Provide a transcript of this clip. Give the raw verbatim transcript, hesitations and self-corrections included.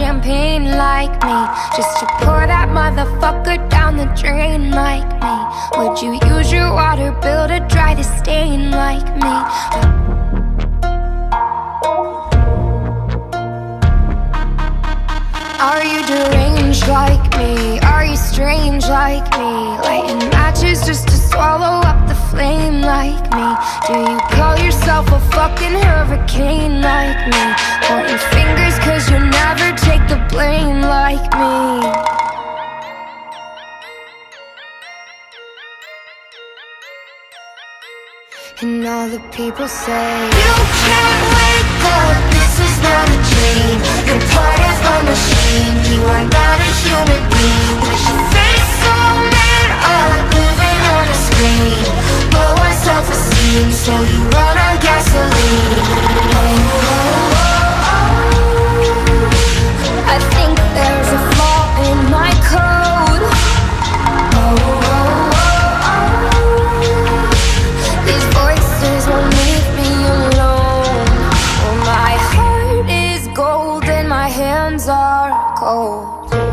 champagne like me, just to pour that motherfucker down the drain like me? Would you use your water bill to dry the stain like me? Are you deranged like me? Are you strange like me? Lighting matches just to swallow up the flame like me? Do you call yourself a fucking hurricane like me? Pointing fingers cause you never take the blame like me. And all the people say, you can't wake up, this is not a dream. You're part of a machine, you are not a human being. Push your face so man up, living on a screen. Low on self-esteem, so you run on gasoline. Oh, oh, oh. I think there's a flaw in my code. Oh, oh, oh. These voices won't leave me alone. Oh, my heart is gold and my hands are cold.